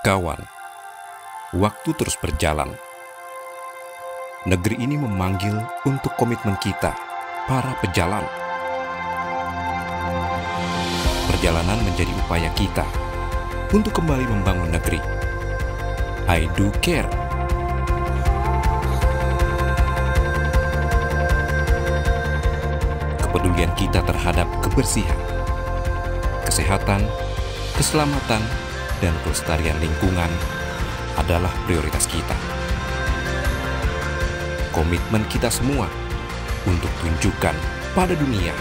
Kawan, waktu terus berjalan. Negeri ini memanggil untuk komitmen kita, para pejalan. Perjalanan menjadi upaya kita untuk kembali membangun negeri. I do care. Kepedulian kita terhadap kebersihan, kesehatan, keselamatan, dan kelestarian lingkungan adalah prioritas kita. Komitmen kita semua untuk tunjukkan pada dunia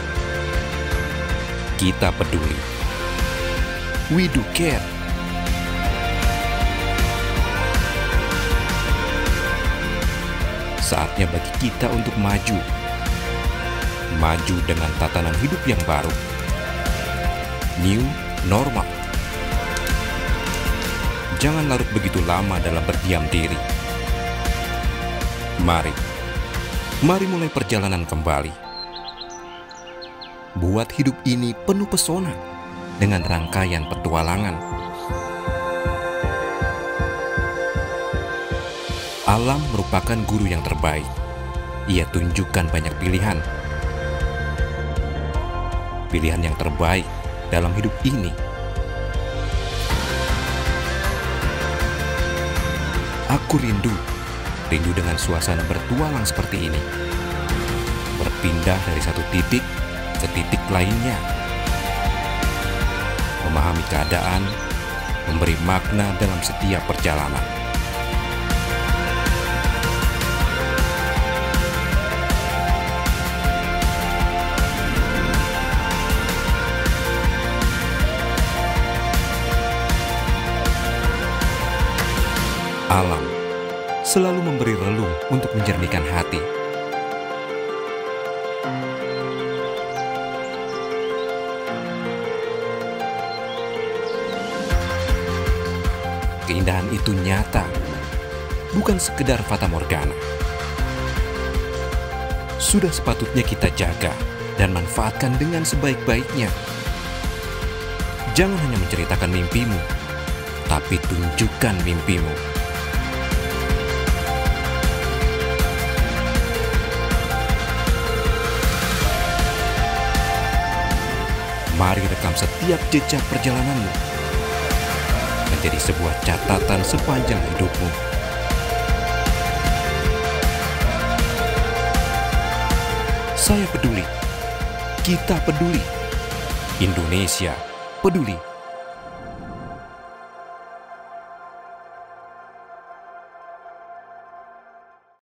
kita peduli. We do care. Saatnya bagi kita untuk maju. Maju dengan tatanan hidup yang baru. New normal. Jangan larut begitu lama dalam berdiam diri. Mari mulai perjalanan kembali. Buat hidup ini penuh pesona dengan rangkaian petualangan. Alam merupakan guru yang terbaik. Ia tunjukkan banyak pilihan. Pilihan yang terbaik dalam hidup ini. Aku rindu dengan suasana bertualang seperti ini. Berpindah dari satu titik ke titik lainnya. Memahami keadaan, memberi makna dalam setiap perjalanan. Alam selalu memberi relung untuk menjernihkan hati. Keindahan itu nyata, bukan sekedar fata morgana. Sudah sepatutnya kita jaga dan manfaatkan dengan sebaik-baiknya. Jangan hanya menceritakan mimpimu, tapi tunjukkan mimpimu. Mari rekam setiap jejak perjalananmu menjadi sebuah catatan sepanjang hidupmu. Saya peduli, kita peduli, Indonesia peduli.